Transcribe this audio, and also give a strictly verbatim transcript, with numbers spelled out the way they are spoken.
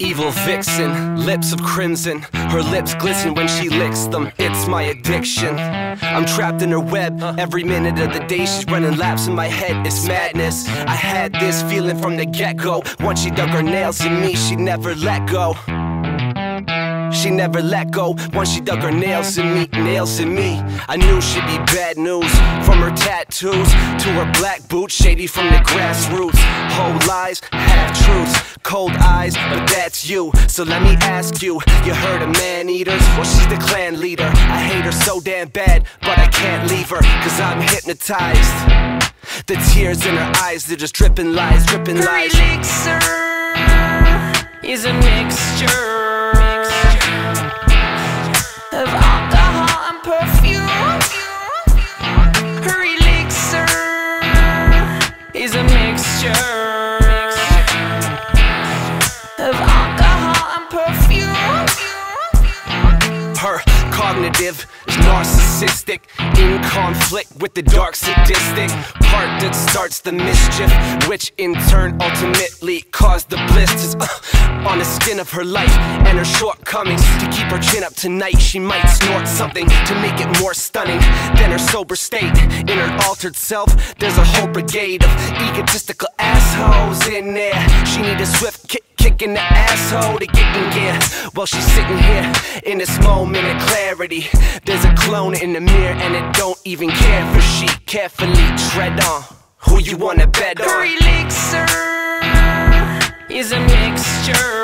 Evil vixen, lips of crimson. Her lips glisten when she licks them. It's my addiction. I'm trapped in her web. Every minute of the day she's running laps in my head. It's madness. I had this feeling from the get-go. Once she dug her nails in me, she never let go. She never let go. Once she dug her nails in me, nails in me. I knew she'd be bad news. From her tattoos to her black boots, shady from the grassroots. Whole lies, half truths. Cold eyes, but that's you. So let me ask you, you heard of man-eaters? Well, she's the clan leader. I hate her so damn bad, but I can't leave her, cause I'm hypnotized. The tears in her eyes, they're just dripping lies, dripping Her lies. elixir is a mixture of alcohol and perfume. Her elixir is a mixture of alcohol and perfume. Her cognitive is narcissistic, in conflict with the dark sadistic part that starts the mischief, which in turn ultimately caused the blisters uh, on the skin of her life and her shortcomings. To keep her chin up tonight, she might snort something to make it more stunning than her sober state. In her altered self, there's a whole brigade of egotistical assholes in there. She need a swift kick kicking the asshole to get in gear. While she's sitting here in this moment of clarity, there's a clone in the mirror and it don't even care for she carefully tread on who you wanna bet on. Her elixir is a mixture